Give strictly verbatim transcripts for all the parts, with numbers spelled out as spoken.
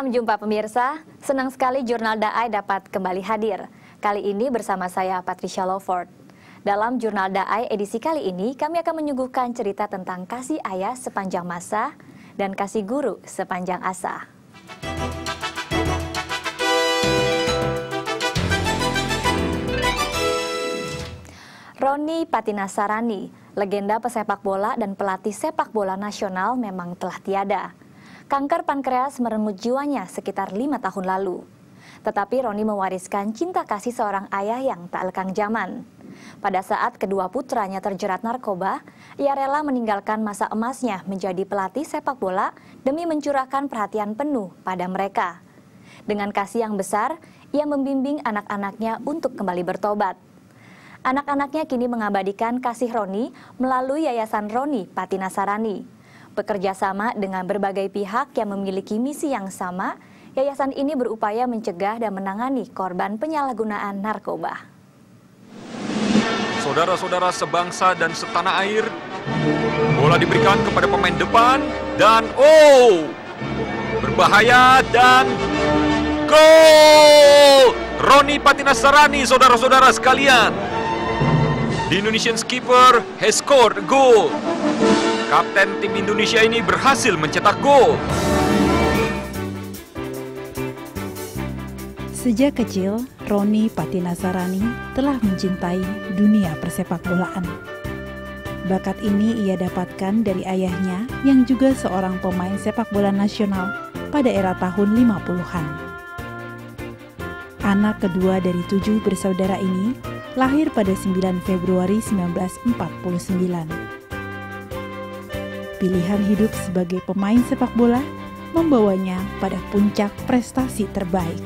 Salam jumpa pemirsa, senang sekali Jurnal Daai dapat kembali hadir. Kali ini bersama saya Patricia Lawford. Dalam Jurnal Daai edisi kali ini, kami akan menyuguhkan cerita tentang kasih ayah sepanjang masa dan kasih guru sepanjang asa. Roni Patinasarani, legenda pesepak bola dan pelatih sepak bola nasional memang telah tiada. Kanker pankreas merenggut jiwanya sekitar lima tahun lalu. Tetapi Roni mewariskan cinta kasih seorang ayah yang tak lekang zaman. Pada saat kedua putranya terjerat narkoba, ia rela meninggalkan masa emasnya menjadi pelatih sepak bola demi mencurahkan perhatian penuh pada mereka. Dengan kasih yang besar, ia membimbing anak-anaknya untuk kembali bertobat. Anak-anaknya kini mengabadikan kasih Roni melalui Yayasan Roni Patinasarani. Bekerja sama dengan berbagai pihak yang memiliki misi yang sama, yayasan ini berupaya mencegah dan menangani korban penyalahgunaan narkoba. Saudara-saudara sebangsa dan setanah air, bola diberikan kepada pemain depan dan oh, berbahaya dan gol! Roni Patinasarani, saudara-saudara sekalian. The Indonesian skipper has scored a goal. Kapten tim Indonesia ini berhasil mencetak gol. Sejak kecil, Roni Patinasarani telah mencintai dunia persepakbolaan. Bakat ini ia dapatkan dari ayahnya yang juga seorang pemain sepak bola nasional pada era tahun lima puluhan. Anak kedua dari tujuh bersaudara ini lahir pada sembilan Februari seribu sembilan ratus empat puluh sembilan. Pilihan hidup sebagai pemain sepak bola membawanya pada puncak prestasi terbaik.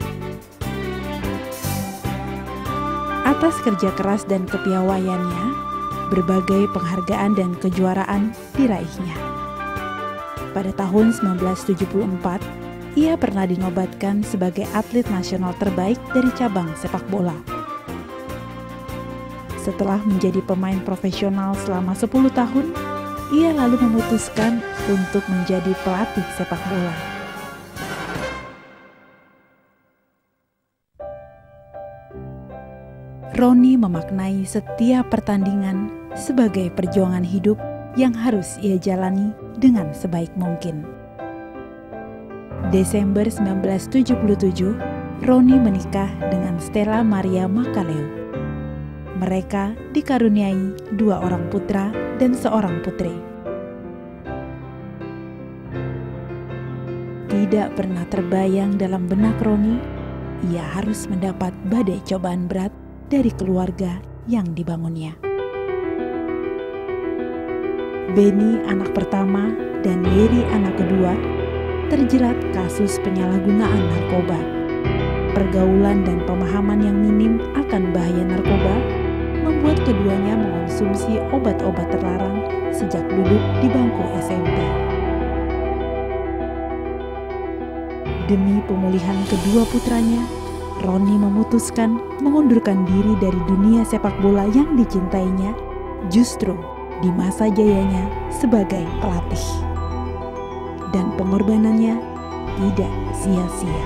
Atas kerja keras dan kepiawaiannya, berbagai penghargaan dan kejuaraan diraihnya. Pada tahun seribu sembilan ratus tujuh puluh empat, ia pernah dinobatkan sebagai atlet nasional terbaik dari cabang sepak bola. Setelah menjadi pemain profesional selama sepuluh tahun, ia lalu memutuskan untuk menjadi pelatih sepak bola. Roni memaknai setiap pertandingan sebagai perjuangan hidup yang harus ia jalani dengan sebaik mungkin. Desember seribu sembilan ratus tujuh puluh tujuh, Roni menikah dengan Stella Maria Makaleu. Mereka dikaruniai dua orang putra dan seorang putri. Tidak pernah terbayang dalam benak Roni, ia harus mendapat badai cobaan berat dari keluarga yang dibangunnya. Beni anak pertama dan Yeri anak kedua terjerat kasus penyalahgunaan narkoba. Pergaulan dan pemahaman yang minim akan bahaya narkoba membuat keduanya mengonsumsi obat-obat terlarang sejak duduk di bangku S M P. Demi pemulihan kedua putranya, Roni memutuskan mengundurkan diri dari dunia sepak bola yang dicintainya justru di masa jayanya sebagai pelatih. Dan pengorbanannya tidak sia-sia.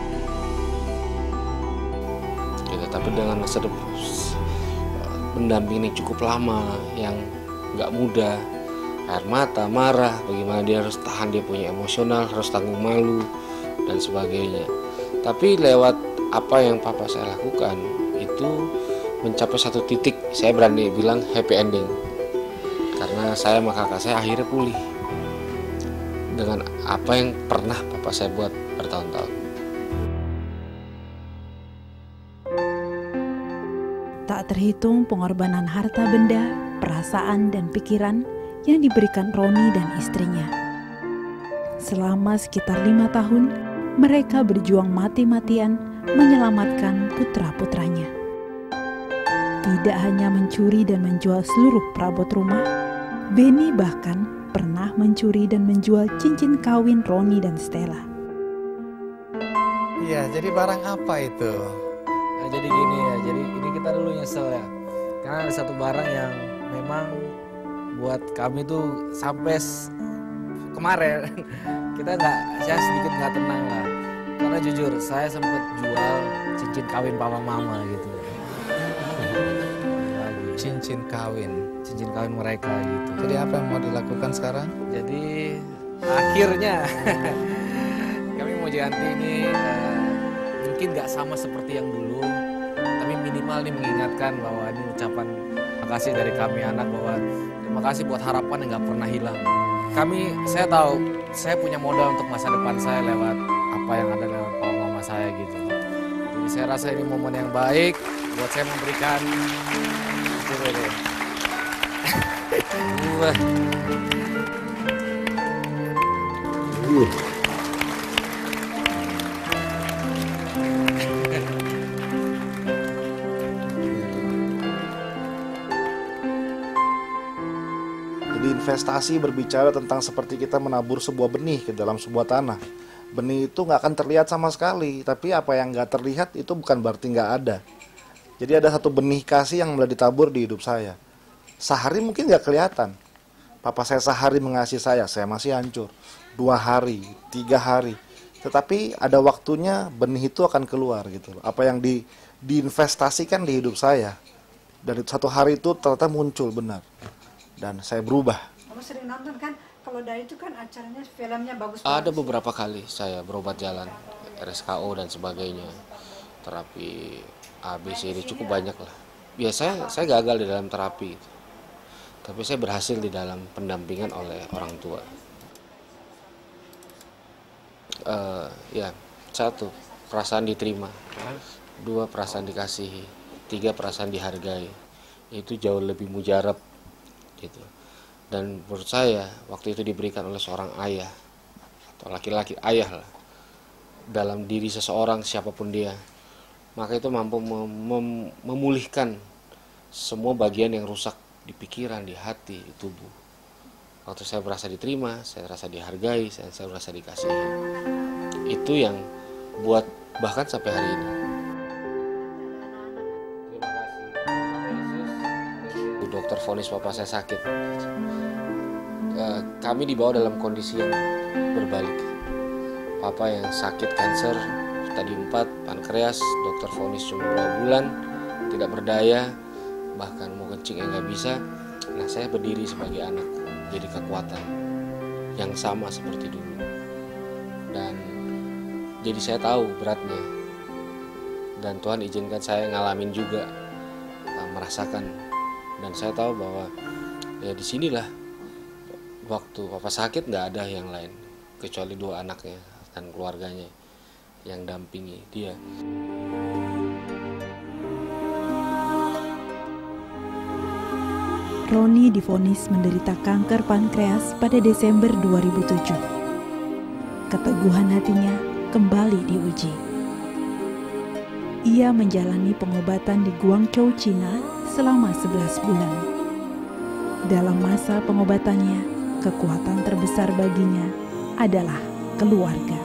Ya, tapi dengan masa depan pendamping ini cukup lama, yang nggak mudah, air mata, marah, bagaimana dia harus tahan, dia punya emosional, harus tanggung malu, dan sebagainya. Tapi lewat apa yang papa saya lakukan, itu mencapai satu titik, saya berani bilang happy ending. Karena saya sama kakak saya akhirnya pulih dengan apa yang pernah papa saya buat bertahun-tahun. Tak terhitung pengorbanan harta benda, perasaan, dan pikiran yang diberikan Roni dan istrinya. Selama sekitar lima tahun, mereka berjuang mati-matian menyelamatkan putra-putranya. Tidak hanya mencuri dan menjual seluruh perabot rumah, Beni bahkan pernah mencuri dan menjual cincin kawin Roni dan Stella. Iya, jadi barang apa itu? Nah, jadi gini ya, jadi ini kita dulu nyesel ya. Karena ada satu barang yang memang buat kami tuh sampai kemarin kita nggak, saya sedikit nggak tenang lah. Karena jujur, saya sempat jual cincin kawin papa mama gitu. Lagi. Cincin kawin. Cincin kawin mereka gitu. Jadi apa yang mau dilakukan sekarang? Jadi akhirnya kami mau ganti ini uh, mungkin nggak sama seperti yang dulu, tapi minimal nih mengingatkan bahwa ini ucapan terima kasih dari kami anak, bahwa terima kasih buat harapan yang nggak pernah hilang. Kami, saya tahu saya punya modal untuk masa depan saya lewat apa yang ada lewat papa mama saya gitu. Jadi saya rasa ini momen yang baik buat saya memberikan Wah. Uh. Jadi investasi berbicara tentang seperti kita menabur sebuah benih ke dalam sebuah tanah. Benih itu nggak akan terlihat sama sekali, tapi apa yang nggak terlihat itu bukan berarti nggak ada. Jadi ada satu benih kasih yang mulai ditabur di hidup saya. Sehari mungkin nggak kelihatan. Papa saya sehari mengasihi saya, saya masih hancur. Dua hari, tiga hari. Tetapi ada waktunya benih itu akan keluar gitu. Apa yang di, diinvestasikan di hidup saya. Dan satu hari itu ternyata muncul benar. Dan saya berubah. Kamu sering nonton kan? Kalau dari itu kan acaranya, filmnya bagus. Ada beberapa kali saya berobat jalan, R S K O dan sebagainya. Terapi A B C D cukup banyak lah. Biasanya saya gagal di dalam terapi gitu. Tapi saya berhasil di dalam pendampingan oleh orang tua. Uh, ya, satu, perasaan diterima. Dua, perasaan dikasihi. Tiga, perasaan dihargai. Itu jauh lebih mujarab gitu. Dan menurut saya waktu itu diberikan oleh seorang ayah atau laki-laki, ayah lah, dalam diri seseorang siapapun dia, maka itu mampu mem mem memulihkan semua bagian yang rusak di pikiran, di hati, di tubuh. Waktu saya merasa diterima, saya merasa dihargai, saya, saya merasa dikasihi. Itu yang buat bahkan sampai hari ini. Terima kasih. Dokter vonis papa saya sakit. Kami dibawa dalam kondisi yang berbalik. Papa yang sakit kanker stadium empat, pankreas, dokter vonis cuma dua bulan, tidak berdaya, bahkan mau kencing yang nggak bisa. Nah, saya berdiri sebagai anak, jadi kekuatan yang sama seperti dulu. Dan jadi saya tahu beratnya. Dan Tuhan izinkan saya ngalamin juga, merasakan. Dan saya tahu bahwa ya disinilah waktu papa sakit nggak ada yang lain kecuali dua anaknya dan keluarganya yang dampingi dia. Roni divonis menderita kanker pankreas pada Desember dua ribu tujuh. Keteguhan hatinya kembali diuji. Ia menjalani pengobatan di Guangzhou, Cina selama sebelas bulan. Dalam masa pengobatannya, kekuatan terbesar baginya adalah keluarga.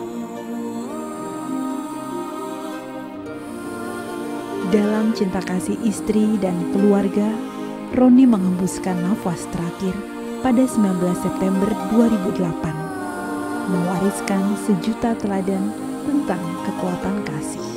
Dalam cinta kasih istri dan keluarga, Roni mengembuskan nafas terakhir pada sembilan belas September dua ribu delapan, mewariskan sejuta teladan tentang kekuatan kasih.